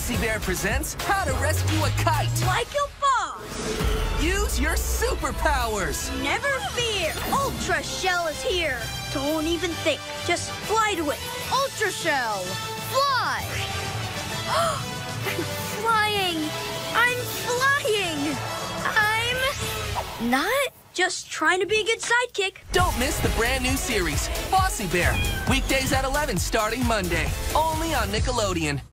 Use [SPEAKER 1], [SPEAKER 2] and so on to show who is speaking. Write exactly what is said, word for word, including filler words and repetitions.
[SPEAKER 1] Fosse Bear presents How to Rescue a Kite.
[SPEAKER 2] Like a boss.
[SPEAKER 1] Use your superpowers.
[SPEAKER 2] Never fear. Ultra Shell is here. Don't even think. Just fly to it. Ultra Shell. Fly. I'm flying. I'm flying. I'm not just trying to be a good sidekick.
[SPEAKER 1] Don't miss the brand new series, Fosse Bear. Weekdays at eleven starting Monday. Only on Nickelodeon.